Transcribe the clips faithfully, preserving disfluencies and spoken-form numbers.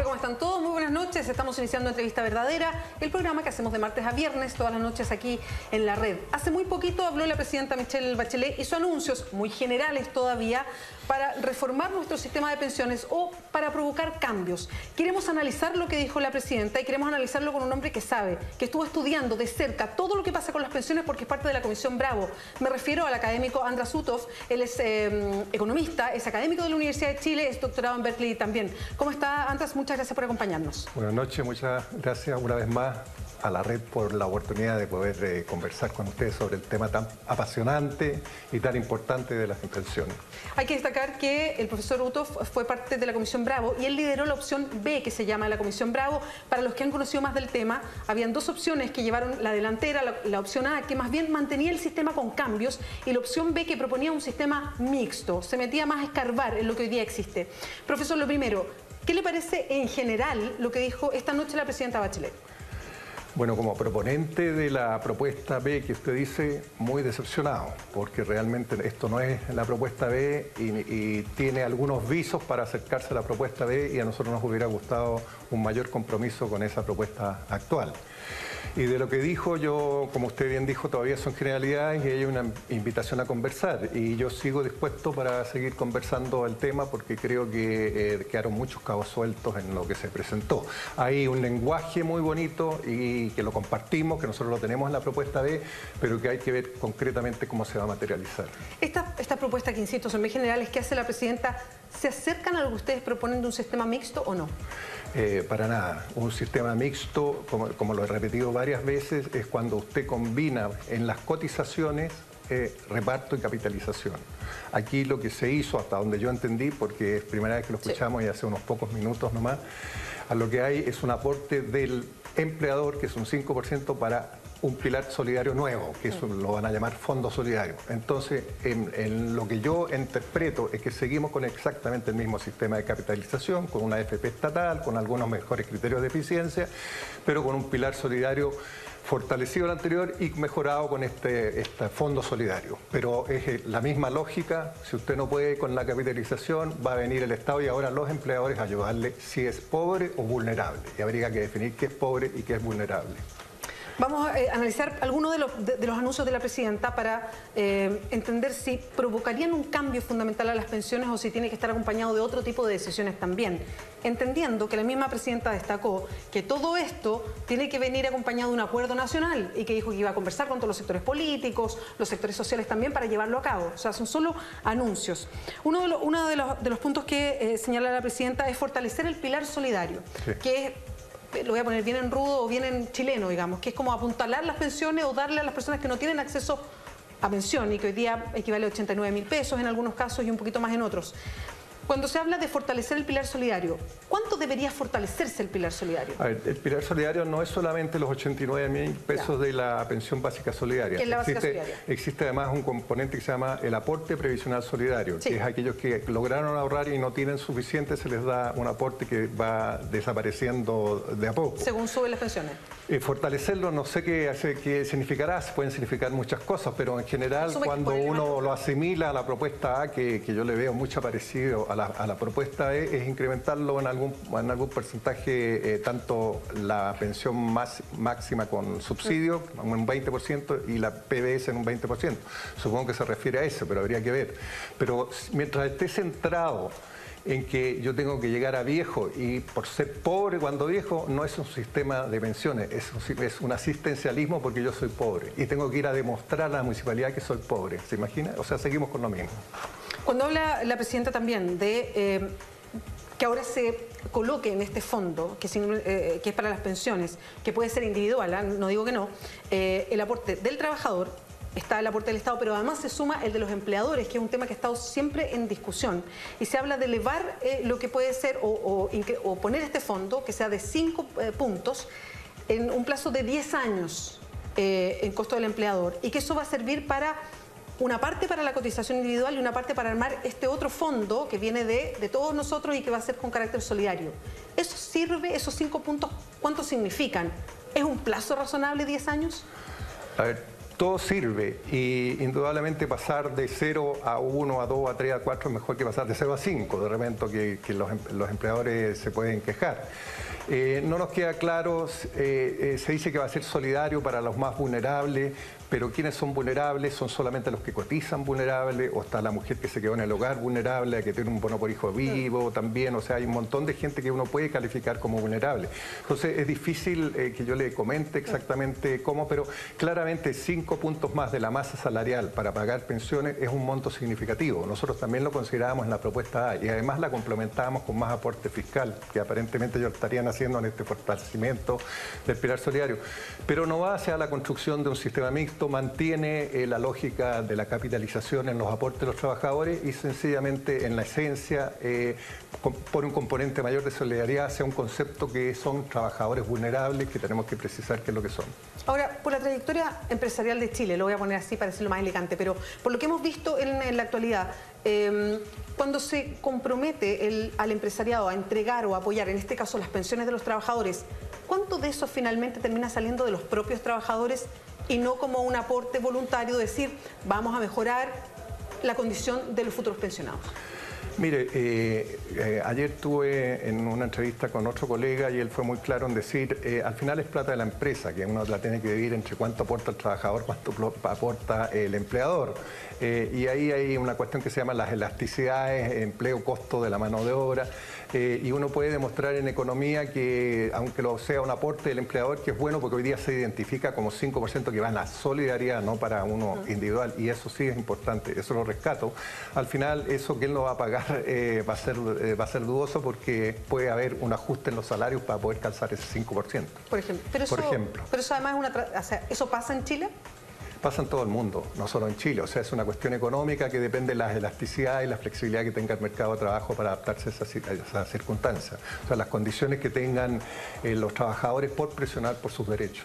¿cómo están todos? Muy buenas noches. Estamos iniciando Entrevista Verdadera, el programa que hacemos de martes a viernes, todas las noches aquí en la red. Hace muy poquito habló la presidenta Michelle Bachelet, hizo anuncios muy generales todavía para reformar nuestro sistema de pensiones o para provocar cambios. Queremos analizar lo que dijo la presidenta y queremos analizarlo con un hombre que sabe, que estuvo estudiando de cerca todo lo que pasa con las pensiones porque es parte de la Comisión Bravo. Me refiero al académico András Uthoff. Él es eh, economista, es académico de la Universidad de Chile, es doctorado en Berkeley también. ¿Cómo está, András? Muchas gracias por acompañarnos. Buenas noches, muchas gracias una vez más a la red por la oportunidad de poder eh, conversar con ustedes sobre el tema tan apasionante y tan importante de las pensiones. Hay que destacar que el profesor Uthoff fue parte de la Comisión Bravo y él lideró la opción B, que se llama la Comisión Bravo. Para los que han conocido más del tema, habían dos opciones que llevaron la delantera, la, la opción A, que más bien mantenía el sistema con cambios, y la opción B, que proponía un sistema mixto, se metía más a escarbar en lo que hoy día existe. Profesor, lo primero, ¿qué le parece en general lo que dijo esta noche la presidenta Bachelet? Bueno, como proponente de la propuesta B que usted dice, muy decepcionado, porque realmente esto no es la propuesta B y, y tiene algunos visos para acercarse a la propuesta B, y a nosotros nos hubiera gustado un mayor compromiso con esa propuesta actual. Y de lo que dijo, yo, como usted bien dijo, todavía son generalidades y hay una invitación a conversar. Y yo sigo dispuesto para seguir conversando el tema porque creo que eh, quedaron muchos cabos sueltos en lo que se presentó. Hay un lenguaje muy bonito y que lo compartimos, que nosotros lo tenemos en la propuesta B, pero que hay que ver concretamente cómo se va a materializar. Esta, esta propuesta que, insisto, son muy generales, que hace la presidenta, ¿se acercan a lo que ustedes proponen de un sistema mixto o no? Eh, para nada. Un sistema mixto, como, como lo he repetido varias veces, es cuando usted combina en las cotizaciones eh, reparto y capitalización. Aquí lo que se hizo, hasta donde yo entendí, porque es primera vez que lo escuchamos, sí, y hace unos pocos minutos nomás, a lo que hay es un aporte del empleador, que es un cinco por ciento para un pilar solidario nuevo, que eso lo van a llamar fondo solidario. Entonces, en, en lo que yo interpreto es que seguimos con exactamente el mismo sistema de capitalización, con una A F P estatal, con algunos mejores criterios de eficiencia, pero con un pilar solidario fortalecido el anterior y mejorado con este, este fondo solidario. Pero es la misma lógica: si usted no puede con la capitalización, va a venir el Estado y ahora los empleadores a ayudarle si es pobre o vulnerable. Y habría que definir qué es pobre y qué es vulnerable. Vamos a eh, analizar algunos de los, de, de los anuncios de la presidenta para eh, entender si provocarían un cambio fundamental a las pensiones o si tiene que estar acompañado de otro tipo de decisiones también. Entendiendo que la misma presidenta destacó que todo esto tiene que venir acompañado de un acuerdo nacional y que dijo que iba a conversar con todos los sectores políticos, los sectores sociales también, para llevarlo a cabo. O sea, son solo anuncios. Uno de, lo, uno de, los, de los puntos que eh, señala la presidenta es fortalecer el pilar solidario, sí, que es, lo voy a poner bien en rudo o bien en chileno, digamos, que es como apuntalar las pensiones o darle a las personas que no tienen acceso a pensión y que hoy día equivale a ochenta y nueve mil pesos en algunos casos y un poquito más en otros. Cuando se habla de fortalecer el pilar solidario, ¿cuánto debería fortalecerse el pilar solidario? A ver, el pilar solidario no es solamente los ochenta y nueve mil pesos, ya, de la pensión básica solidaria. ¿Qué es la básica existe, solidaria? Existe además un componente que se llama el aporte previsional solidario, sí, que es aquellos que lograron ahorrar y no tienen suficiente, se les da un aporte que va desapareciendo de a poco. Según suben las pensiones. Eh, fortalecerlo, no sé qué, qué significará, pueden significar muchas cosas, pero en general cuando uno lo asimila a la propuesta A, que, que yo le veo mucho parecido a la, a la propuesta E, es incrementarlo en algún, en algún porcentaje, eh, tanto la pensión más, máxima con subsidio, en un veinte por ciento, y la P B S en un veinte por ciento. Supongo que se refiere a eso, pero habría que ver. Pero mientras esté centrado en que yo tengo que llegar a viejo y por ser pobre cuando viejo, no es un sistema de pensiones, es un, es un asistencialismo porque yo soy pobre y tengo que ir a demostrar a la municipalidad que soy pobre. ¿Se imagina? O sea, seguimos con lo mismo. Cuando habla la presidenta también de eh, que ahora se coloque en este fondo, que, eh, que es para las pensiones, que puede ser individual, ¿eh? No digo que no, eh, el aporte del trabajador, está el aporte del Estado, pero además se suma el de los empleadores, que es un tema que ha estado siempre en discusión. Y se habla de elevar eh, lo que puede ser o, o, o poner este fondo, que sea de cinco eh, puntos, en un plazo de diez años eh, en costo del empleador. Y que eso va a servir para una parte para la cotización individual y una parte para armar este otro fondo que viene de, de todos nosotros y que va a ser con carácter solidario. ¿Eso sirve? ¿Esos cinco puntos cuánto significan? ¿Es un plazo razonable diez años? A ver, Todo sirve y indudablemente pasar de cero a uno, a dos, a tres, a cuatro es mejor que pasar de cero a cinco, de repente que, que los, los empleadores se pueden quejar. Eh, no nos queda claro, eh, eh, se dice que va a ser solidario para los más vulnerables, pero ¿quiénes son vulnerables? ¿Son solamente los que cotizan vulnerables? ¿O está la mujer que se quedó en el hogar vulnerable, que tiene un bono por hijo vivo también? O sea, hay un montón de gente que uno puede calificar como vulnerable. Entonces, es difícil eh, que yo le comente exactamente cómo, pero claramente cinco puntos más de la masa salarial para pagar pensiones es un monto significativo. Nosotros también lo considerábamos en la propuesta A y además la complementábamos con más aporte fiscal, que aparentemente ellos estarían haciendo en este fortalecimiento del pilar solidario. Pero no va hacia la construcción de un sistema mixto, mantiene eh, la lógica de la capitalización en los aportes de los trabajadores y sencillamente en la esencia eh, pone un componente mayor de solidaridad hacia un concepto que son trabajadores vulnerables que tenemos que precisar qué es lo que son. Ahora, por la trayectoria empresarial de Chile, lo voy a poner así para decirlo más elegante, pero por lo que hemos visto en, en la actualidad, eh, cuando se compromete el, al empresariado a entregar o apoyar, en este caso las pensiones de los trabajadores, ¿cuánto de eso finalmente termina saliendo de los propios trabajadores y no como un aporte voluntario, decir, vamos a mejorar la condición de los futuros pensionados? Mire, eh, eh, ayer estuve en una entrevista con otro colega y él fue muy claro en decir, eh, al final es plata de la empresa, que uno la tiene que dividir entre cuánto aporta el trabajador, cuánto aporta el empleador. Eh, y ahí hay una cuestión que se llama las elasticidades, empleo, costo de la mano de obra. Eh, y uno puede demostrar en economía que, aunque lo sea un aporte del empleador, que es bueno porque hoy día se identifica como cinco por ciento que va en la solidaridad, no para uno individual, y eso sí es importante, eso lo rescato. Al final, eso que él no va a pagar eh, va, a ser, eh, va a ser dudoso porque puede haber un ajuste en los salarios para poder calzar ese cinco por ciento. Por ejemplo. Pero eso, por ejemplo. Pero eso además es una... O sea, ¿eso pasa en Chile? Pasa en todo el mundo, no solo en Chile. O sea, es una cuestión económica que depende de las elasticidades y la flexibilidad que tenga el mercado de trabajo para adaptarse a esas esa circunstancias. O sea, las condiciones que tengan eh, los trabajadores por presionar por sus derechos.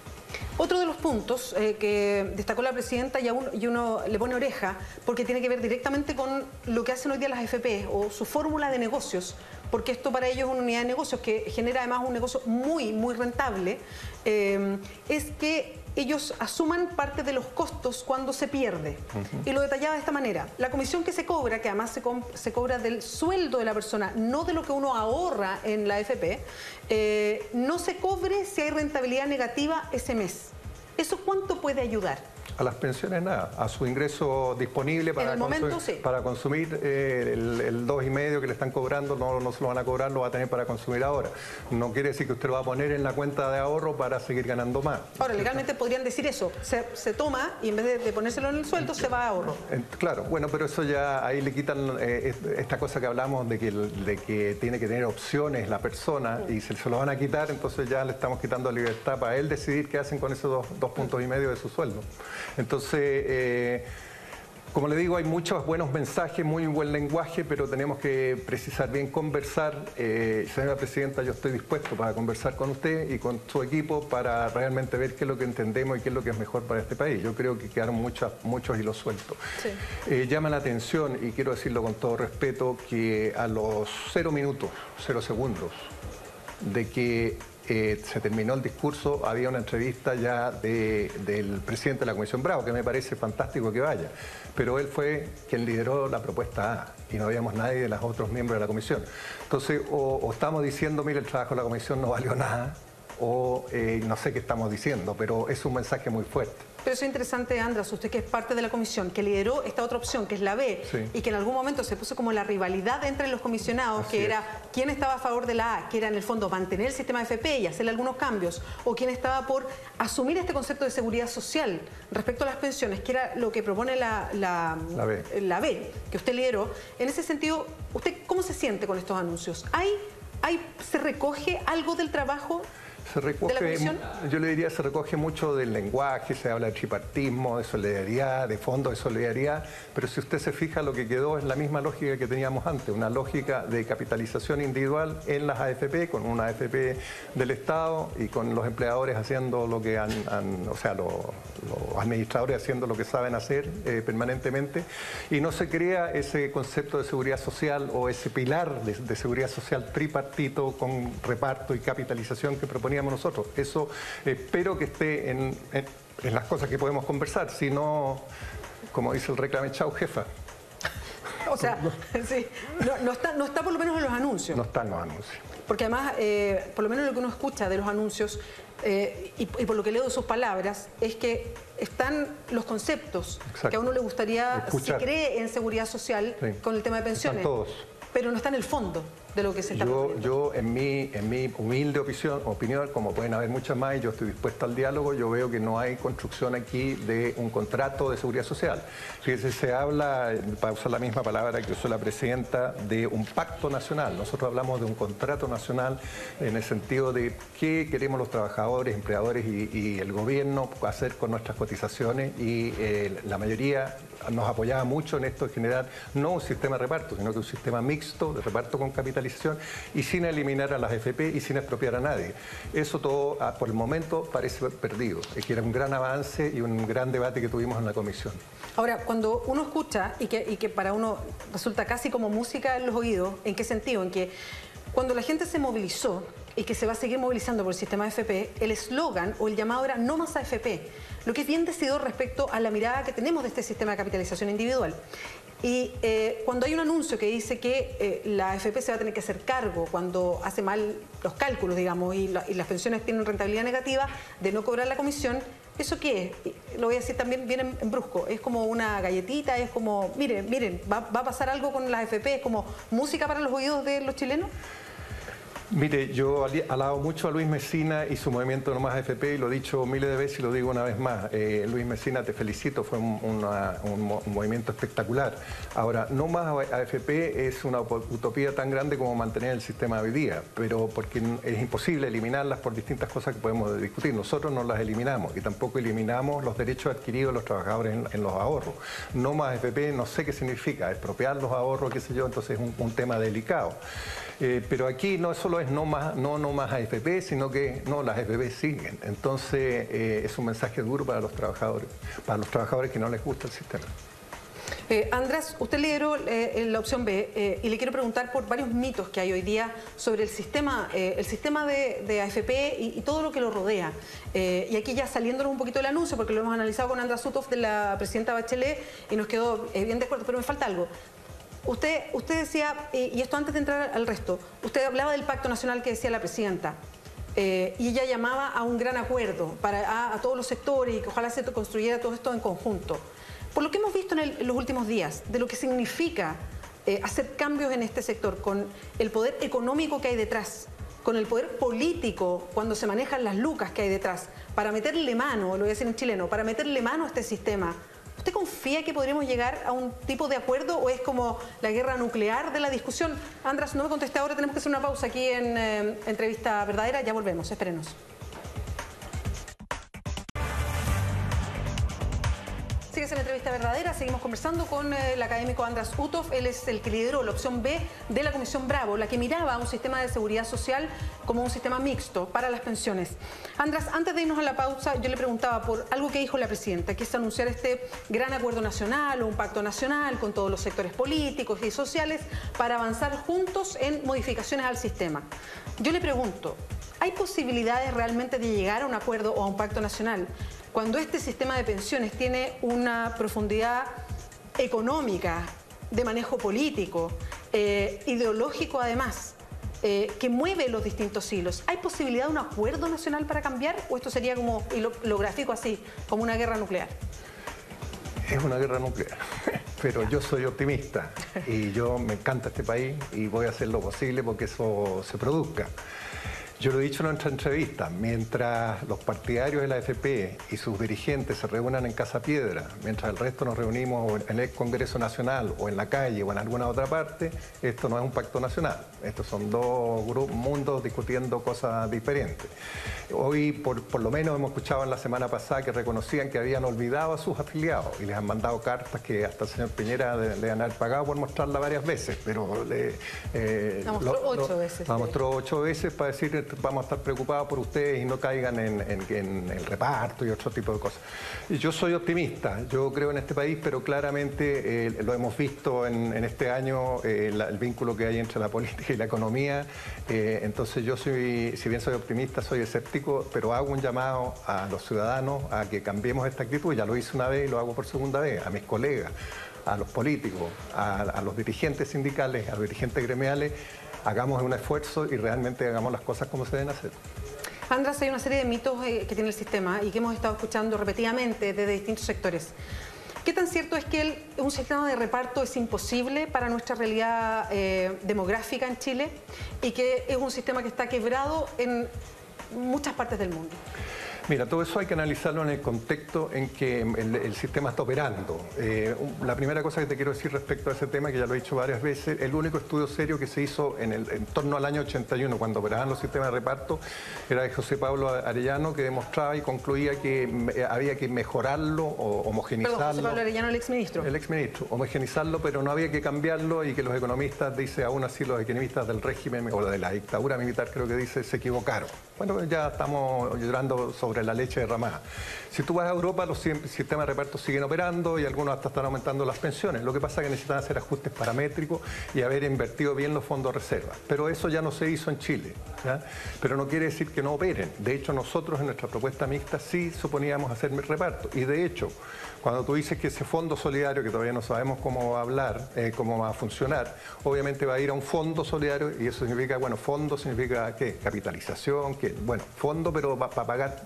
Otro de los puntos eh, que destacó la presidenta y, uno, y uno le pone oreja porque tiene que ver directamente con lo que hacen hoy día las A F P o su fórmula de negocios, porque esto para ellos es una unidad de negocios que genera además un negocio muy, muy rentable, eh, es que ellos asuman parte de los costos cuando se pierde. Uh-huh. Y lo detallaba de esta manera. La comisión que se cobra, que además se, co se cobra del sueldo de la persona, no de lo que uno ahorra en la A F P, eh, no se cobre si hay rentabilidad negativa ese mes. ¿Eso cuánto puede ayudar? A las pensiones nada, a su ingreso disponible para, en el momento, consumir, sí. para consumir eh, el, el dos y medio que le están cobrando, no, no se lo van a cobrar, lo va a tener para consumir ahora. No quiere decir que usted lo va a poner en la cuenta de ahorro para seguir ganando más. Ahora, legalmente podrían decir eso, se, se toma y en vez de, de ponérselo en el sueldo, se va a ahorro. Claro, bueno, pero eso ya, ahí le quitan eh, esta cosa que hablamos de que, de que tiene que tener opciones la persona y se, se lo van a quitar, entonces ya le estamos quitando libertad para él decidir qué hacen con esos dos, dos puntos y medio de su sueldo. Entonces, eh, como le digo, hay muchos buenos mensajes, muy buen lenguaje, pero tenemos que precisar bien, conversar. Eh, señora Presidenta, yo estoy dispuesto para conversar con usted y con su equipo para realmente ver qué es lo que entendemos y qué es lo que es mejor para este país. Yo creo que quedaron muchas, muchos hilos sueltos. Sí. Eh, llama la atención, y quiero decirlo con todo respeto, que a los cero minutos, cero segundos, de que Eh, se terminó el discurso, había una entrevista ya de, del presidente de la Comisión Bravo, que me parece fantástico que vaya, pero él fue quien lideró la propuesta A y no habíamos nadie de los otros miembros de la comisión. Entonces, o, o estamos diciendo, mire, el trabajo de la comisión no valió nada, o eh, no sé qué estamos diciendo, pero es un mensaje muy fuerte. Pero eso es interesante, András, usted que es parte de la comisión, que lideró esta otra opción, que es la B, sí. Y que en algún momento se puso como la rivalidad entre los comisionados, Así que era es. quién estaba a favor de la A, que era en el fondo mantener el sistema F P y hacerle algunos cambios, o quién estaba por asumir este concepto de seguridad social respecto a las pensiones, que era lo que propone la, la, la, B. la B, que usted lideró. En ese sentido, ¿usted cómo se siente con estos anuncios? ¿Hay, hay, ¿Se recoge algo del trabajo? Se recoge, yo le diría, se recoge mucho del lenguaje, se habla de tripartismo, de solidaridad, de fondo de solidaridad, pero si usted se fija, lo que quedó es la misma lógica que teníamos antes, una lógica de capitalización individual en las A F P, con una A F P del Estado y con los empleadores haciendo lo que han, han o sea, los, los administradores haciendo lo que saben hacer eh, permanentemente, y no se crea ese concepto de seguridad social o ese pilar de, de seguridad social tripartito con reparto y capitalización que proponíamos nosotros. Eso espero que esté en, en, en las cosas que podemos conversar, si no, como dice el reclame, chau jefa. O sea, sí, no, no, está, no está por lo menos en los anuncios. No está en los anuncios. Porque además, eh, por lo menos lo que uno escucha de los anuncios eh, y, y por lo que leo de sus palabras, es que están los conceptos. Exacto. Que a uno le gustaría, escuchar. Si cree en seguridad social, sí, con el tema de pensiones. Están todos. Pero no está en el fondo de lo que se está Yo, yo en, mi, en mi humilde opinión, opinión, como pueden haber muchas más, y yo estoy dispuesto al diálogo, yo veo que no hay construcción aquí de un contrato de seguridad social. Fíjense, se habla, para usar la misma palabra que usó la presidenta, de un pacto nacional. Nosotros hablamos de un contrato nacional en el sentido de qué queremos los trabajadores, empleadores y, y el gobierno hacer con nuestras cotizaciones, y eh, la mayoría nos apoyaba mucho en esto de generar no un sistema de reparto, sino que un sistema mixto de reparto con capitalización y sin eliminar a las F P y sin expropiar a nadie. Eso todo, por el momento, parece perdido. Es que era un gran avance y un gran debate que tuvimos en la comisión. Ahora, cuando uno escucha, y que, y que para uno resulta casi como música en los oídos, ¿en qué sentido? En que cuando la gente se movilizó y que se va a seguir movilizando por el sistema de F P, el eslogan o el llamado era no más A F P, lo que es bien decidor respecto a la mirada que tenemos de este sistema de capitalización individual. Y eh, cuando hay un anuncio que dice que eh, la A F P se va a tener que hacer cargo cuando hace mal los cálculos, digamos, y, la, y las pensiones tienen rentabilidad negativa, de no cobrar la comisión, ¿eso qué es? Lo voy a decir también bien en, en brusco, es como una galletita, es como, miren, miren, ¿va, va a pasar algo con las A F P? ¿Es como música para los oídos de los chilenos? Mire, yo alabo mucho a Luis Mesina y su movimiento No Más A F P, y lo he dicho miles de veces y lo digo una vez más. Eh, Luis Mesina, te felicito, fue un, una, un, un movimiento espectacular. Ahora, No Más A F P es una utopía tan grande como mantener el sistema de hoy día, pero porque es imposible eliminarlas por distintas cosas que podemos discutir. Nosotros no las eliminamos y tampoco eliminamos los derechos adquiridos de los trabajadores en, en los ahorros. No Más A F P, no sé qué significa, expropiar los ahorros, qué sé yo, entonces es un, un tema delicado. Eh, pero aquí no solo es no más, no, no más A F P, sino que no, las A F P siguen. Entonces eh, es un mensaje duro para los trabajadores, para los trabajadores que no les gusta el sistema. Eh, Andrés, usted lideró eh, la opción B eh, y le quiero preguntar por varios mitos que hay hoy día sobre el sistema, eh, el sistema de, de A F P y, y todo lo que lo rodea. Eh, y aquí ya saliéndonos un poquito del anuncio, porque lo hemos analizado con Andrés Uthoff de la presidenta Bachelet y nos quedó eh, bien de acuerdo, pero me falta algo. Usted, usted decía, y esto antes de entrar al resto, usted hablaba del pacto nacional que decía la presidenta, eh, y ella llamaba a un gran acuerdo para, a, a todos los sectores y que ojalá se construyera todo esto en conjunto. Por lo que hemos visto en, el, en los últimos días, de lo que significa eh, hacer cambios en este sector, con el poder económico que hay detrás, con el poder político cuando se manejan las lucas que hay detrás, para meterle mano, lo voy a decir en chileno, para meterle mano a este sistema. ¿Usted confía que podremos llegar a un tipo de acuerdo o es como la guerra nuclear de la discusión? Andrés, no me conteste ahora, tenemos que hacer una pausa aquí en eh, Entrevista Verdadera, ya volvemos, espérenos. Sigue en Entrevista Verdadera, seguimos conversando con eh, el académico Andrés Uthoff. Él es el que lideró la opción B de la Comisión Bravo, la que miraba a un sistema de seguridad social como un sistema mixto para las pensiones. Andrés, antes de irnos a la pausa, yo le preguntaba por algo que dijo la presidenta, que es anunciar este gran acuerdo nacional o un pacto nacional con todos los sectores políticos y sociales para avanzar juntos en modificaciones al sistema. Yo le pregunto, ¿hay posibilidades realmente de llegar a un acuerdo o a un pacto nacional cuando este sistema de pensiones tiene una profundidad económica, de manejo político, eh, ideológico además, eh, que mueve los distintos hilos? ¿Hay posibilidad de un acuerdo nacional para cambiar o esto sería como, y lo, lo grafico así, como una guerra nuclear? Es una guerra nuclear, pero yo soy optimista y yo me encanta este país y voy a hacer lo posible porque eso se produzca. Yo lo he dicho en nuestra entrevista, mientras los partidarios de la A F P y sus dirigentes se reúnan en Casa Piedra, mientras el resto nos reunimos en el Congreso Nacional o en la calle o en alguna otra parte, esto no es un pacto nacional. Estos son dos grupos, mundos discutiendo cosas diferentes. Hoy, por, por lo menos, hemos escuchado en la semana pasada que reconocían que habían olvidado a sus afiliados y les han mandado cartas que hasta el señor Piñera le, le han pagado por mostrarla varias veces, pero le, eh, la mostró lo, ocho lo, veces. La mostró ocho veces para decir vamos a estar preocupados por ustedes y no caigan en, en, en el reparto y otro tipo de cosas. Y yo soy optimista, yo creo en este país, pero claramente eh, lo hemos visto en, en este año, eh, la, el vínculo que hay entre la política y la economía. Eh, entonces yo soy, si bien soy optimista, soy escéptico, pero hago un llamado a los ciudadanos a que cambiemos esta actitud. Ya lo hice una vez y lo hago por segunda vez, a mis colegas, a los políticos, a, a los dirigentes sindicales, a los dirigentes gremiales. Hagamos un esfuerzo y realmente hagamos las cosas como se deben hacer. András, hay una serie de mitos eh, que tiene el sistema y que hemos estado escuchando repetidamente desde distintos sectores. ¿Qué tan cierto es que el, un sistema de reparto es imposible para nuestra realidad eh, demográfica en Chile y que es un sistema que está quebrado en muchas partes del mundo? Mira, todo eso hay que analizarlo en el contexto en que el, el sistema está operando. Eh, la primera cosa que te quiero decir respecto a ese tema, que ya lo he dicho varias veces, el único estudio serio que se hizo en, el, en torno al año ochenta y uno, cuando operaban los sistemas de reparto, era de José Pablo Arellano, que demostraba y concluía que había que mejorarlo o homogenizarlo. Perdón, José Pablo Arellano, el exministro. El exministro, homogenizarlo, pero no había que cambiarlo y que los economistas, dice aún así los economistas del régimen o de la dictadura militar, creo que dice, se equivocaron. Bueno, ya estamos llorando sobre la leche derramada. Si tú vas a Europa, los sistemas de reparto siguen operando y algunos hasta están aumentando las pensiones. Lo que pasa es que necesitan hacer ajustes paramétricos y haber invertido bien los fondos de reserva. Pero eso ya no se hizo en Chile, ¿ya? Pero no quiere decir que no operen. De hecho, nosotros en nuestra propuesta mixta sí suponíamos hacer reparto. Y de hecho, cuando tú dices que ese fondo solidario, que todavía no sabemos cómo va a hablar, eh, cómo va a funcionar, obviamente va a ir a un fondo solidario y eso significa, bueno, fondo significa ¿qué? Capitalización, que bueno, fondo, pero va para pagar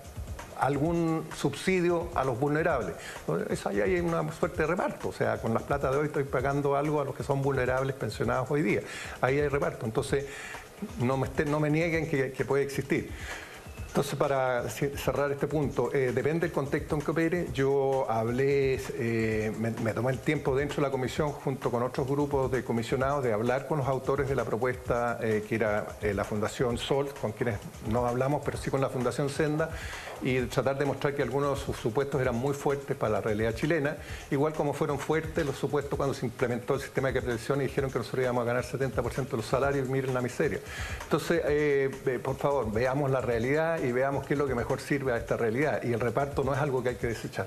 algún subsidio a los vulnerables. Eso ahí hay una suerte de reparto, o sea, con las plata de hoy estoy pagando algo a los que son vulnerables pensionados hoy día. Ahí hay reparto, entonces no me, estén, no me nieguen que, que puede existir. Entonces, para cerrar este punto, eh, depende del contexto en que opere. Yo hablé, eh, me, me tomé el tiempo dentro de la comisión, junto con otros grupos de comisionados, de hablar con los autores de la propuesta, eh, que era eh, la Fundación Sol, con quienes no hablamos, pero sí con la Fundación Senda, y tratar de mostrar que algunos de sus supuestos eran muy fuertes para la realidad chilena, igual como fueron fuertes los supuestos cuando se implementó el sistema de capitalización y dijeron que nosotros íbamos a ganar setenta por ciento de los salarios, y miren la miseria. Entonces, eh, eh, por favor, veamos la realidad y veamos qué es lo que mejor sirve a esta realidad, y el reparto no es algo que hay que desechar.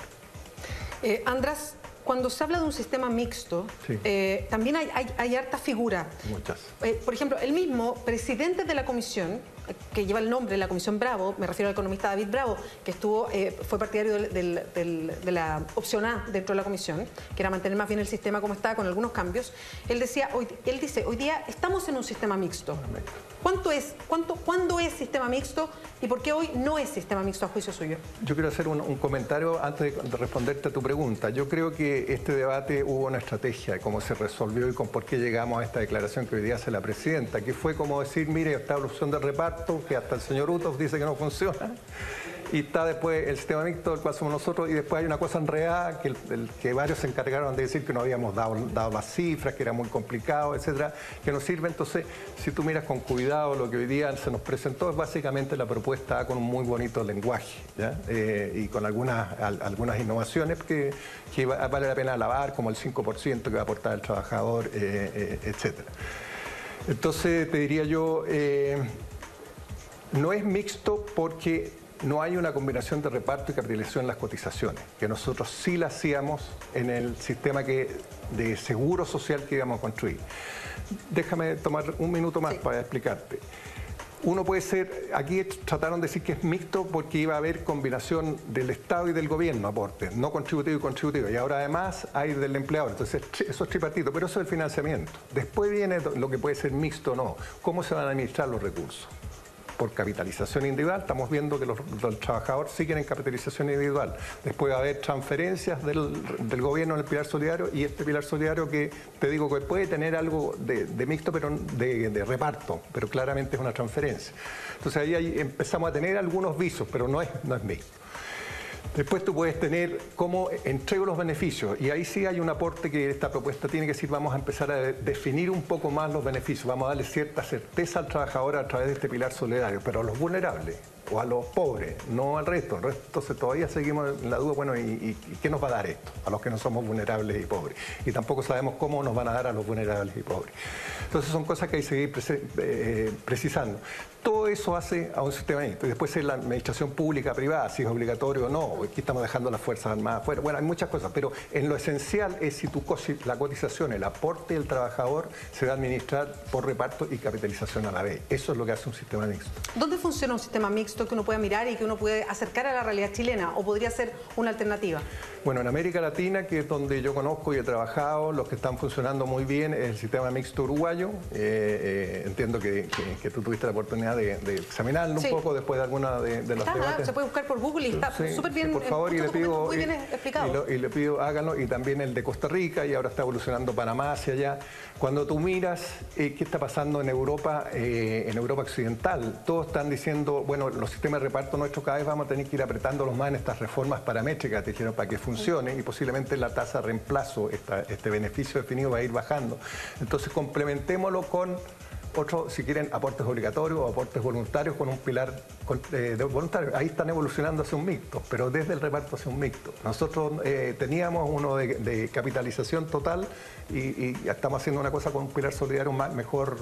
Eh, András, cuando se habla de un sistema mixto, sí. eh, también hay, hay, hay harta figura. Muchas. Eh, por ejemplo, el mismo presidente de la comisión, que lleva el nombre de la Comisión Bravo, me refiero al economista David Bravo, que estuvo, eh, fue partidario del, del, del, de la opción A dentro de la comisión, que era mantener más bien el sistema como está, con algunos cambios. Él decía, hoy, él dice, hoy día estamos en un sistema mixto. ¿Cuánto es, cuánto, ¿Cuándo es sistema mixto y por qué hoy no es sistema mixto a juicio suyo? Yo quiero hacer un, un comentario antes de responderte a tu pregunta. Yo creo que este debate hubo una estrategia de cómo se resolvió y con por qué llegamos a esta declaración que hoy día hace la presidenta, que fue como decir, mire, esta opción de reparto, que hasta el señor Utos dice que no funciona, y está después el sistema mixto, del cual somos nosotros, y después hay una cosa enredada que, el, el, que varios se encargaron de decir que no habíamos dado, dado las cifras, que era muy complicado, etcétera, que no sirve. Entonces, si tú miras con cuidado lo que hoy día se nos presentó, es básicamente la propuesta con un muy bonito lenguaje, ¿ya? Eh, y con algunas, al, algunas innovaciones que, que vale la pena alabar, como el cinco por ciento que va a aportar el trabajador, eh, eh, etcétera. Entonces, te diría yo, eh, no es mixto porque no hay una combinación de reparto y capitalización en las cotizaciones, que nosotros sí la hacíamos en el sistema que, de seguro social que íbamos a construir. Déjame tomar un minuto más sí. para explicarte. Uno puede ser, aquí trataron de decir que es mixto porque iba a haber combinación del Estado y del gobierno, aportes, no contributivo y contributivo, y ahora además hay del empleador, entonces eso es tripartito, pero eso es el financiamiento. Después viene lo que puede ser mixto o no, cómo se van a administrar los recursos. Por capitalización individual, estamos viendo que los, los trabajadores siguen en capitalización individual. Después va a haber transferencias del, del gobierno en el pilar solidario, y este pilar solidario que te digo que puede tener algo de, de mixto, pero de, de reparto, pero claramente es una transferencia. Entonces ahí, ahí empezamos a tener algunos visos, pero no es, no es mixto. Después tú puedes tener cómo entrego los beneficios, y ahí sí hay un aporte que esta propuesta tiene que decir, vamos a empezar a definir un poco más los beneficios, vamos a darle cierta certeza al trabajador a través de este pilar solidario, pero a los vulnerables. o a los pobres, no al resto. Entonces todavía seguimos en la duda, bueno, ¿y, y, y qué nos va a dar esto a los que no somos vulnerables y pobres? Y tampoco sabemos cómo nos van a dar a los vulnerables y pobres. Entonces son cosas que hay que seguir prese, eh, precisando. Todo eso hace a un sistema mixto. Y después es la administración pública, privada, si es obligatorio o no. Aquí estamos dejando las Fuerzas Armadas afuera. Bueno, hay muchas cosas, pero en lo esencial es si tu, la cotización, el aporte del trabajador se va a administrar por reparto y capitalización a la vez. Eso es lo que hace un sistema mixto. ¿Dónde funciona un sistema mixto que uno pueda mirar y que uno puede acercar a la realidad chilena? ¿O podría ser una alternativa? Bueno, en América Latina, que es donde yo conozco y he trabajado, los que están funcionando muy bien es el sistema mixto uruguayo. Eh, eh, entiendo que, que, que tú tuviste la oportunidad de, de examinarlo un sí. poco después de alguna de, de los está, debates. Se puede buscar por Google y está súper sí, bien, sí, por favor, y le pido, muy bien y, explicado. Y, lo, y le pido, háganlo, y también el de Costa Rica, y ahora está evolucionando Panamá hacia allá. Cuando tú miras eh, qué está pasando en Europa, eh, en Europa occidental, todos están diciendo, bueno, los sistemas de reparto nuestros cada vez vamos a tener que ir apretándolos más en estas reformas paramétricas, te dijeron, para que funcione, y posiblemente la tasa de reemplazo, esta, este beneficio definido va a ir bajando. Entonces complementémoslo con otros, si quieren, aportes obligatorios o aportes voluntarios con un pilar eh, de voluntarios. Ahí están evolucionando hacia un mixto, pero desde el reparto hacia un mixto. Nosotros eh, teníamos uno de, de capitalización total y, y estamos haciendo una cosa con un pilar solidario más, mejor,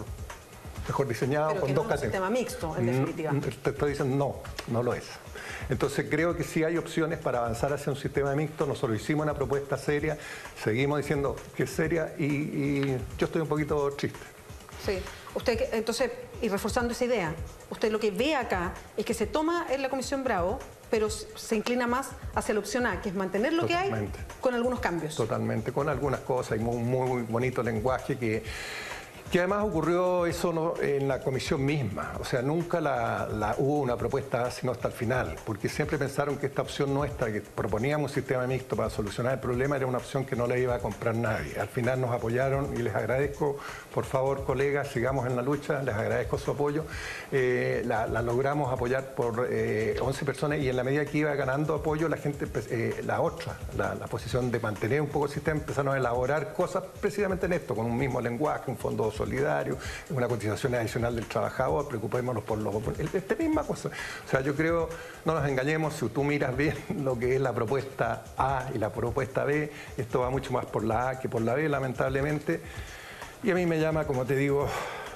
mejor diseñado, pero con que dos no es un sistema mixto, en definitiva. Te estoy diciendo, no, no lo es. Entonces creo que sí hay opciones para avanzar hacia un sistema mixto. Nosotros hicimos una propuesta seria, seguimos diciendo que es seria y, y yo estoy un poquito triste. Sí. Usted, entonces, y reforzando esa idea, usted lo que ve acá es que se toma en la Comisión Bravo, pero se inclina más hacia la opción A, que es mantener lo Totalmente. que hay con algunos cambios. Totalmente, con algunas cosas y muy, muy bonito lenguaje que... Que además ocurrió eso no, en la comisión misma, o sea, nunca la, la, hubo una propuesta sino hasta el final, porque siempre pensaron que esta opción nuestra, que proponíamos un sistema mixto para solucionar el problema, era una opción que no le iba a comprar nadie. Al final nos apoyaron y les agradezco, por favor, colegas, sigamos en la lucha, les agradezco su apoyo. Eh, la, la logramos apoyar por eh, once personas y en la medida que iba ganando apoyo, la gente, eh, la otra, la, la posición de mantener un poco el sistema, empezaron a elaborar cosas precisamente en esto, con un mismo lenguaje, un fondo solidario, una cotización adicional del trabajador, preocupémonos por los... Esta misma cosa. O sea, yo creo, no nos engañemos, si tú miras bien lo que es la propuesta A y la propuesta B, esto va mucho más por la A que por la B, lamentablemente. Y a mí me llama, como te digo,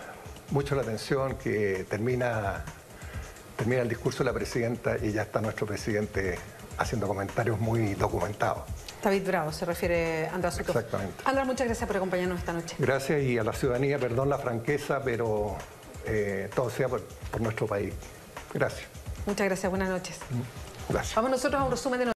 mucho la atención que termina, termina el discurso de la presidenta y ya está nuestro presidente haciendo comentarios muy documentados. David Bravo, se refiere a András Soto. Exactamente. András, muchas gracias por acompañarnos esta noche. Gracias, y a la ciudadanía, perdón la franqueza, pero eh, todo sea por, por nuestro país. Gracias. Muchas gracias, buenas noches. Gracias. Vamos nosotros a un resumen de noticias.